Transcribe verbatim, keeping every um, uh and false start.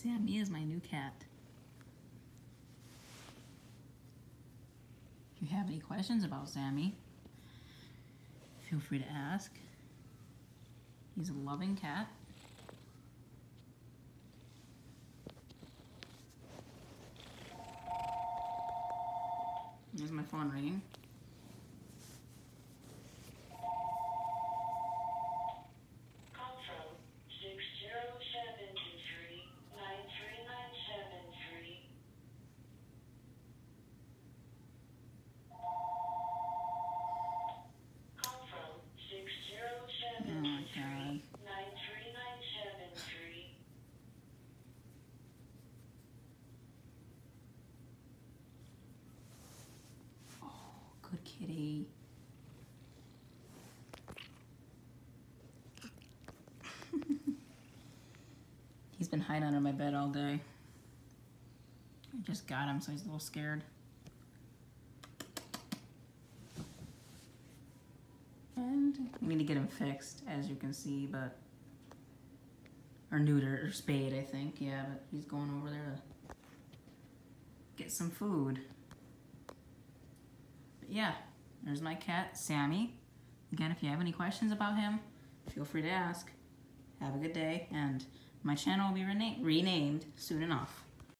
Sammy is my new cat. If you have any questions about Sammy, feel free to ask. He's a loving cat. There's my phone ringing. Call from six zero seven two three nine three nine seven three. Call from six zero seven two three nine three nine seven three. Good kitty. He's been hiding under my bed all day. I just got him, so he's a little scared. And we need to get him fixed, as you can see, but... Or neutered, or spayed, I think. Yeah, but he's going over there to get some food. Yeah, there's my cat, Sammy. Again, if you have any questions about him, feel free to ask. Have a good day, and my channel will be rena renamed soon enough.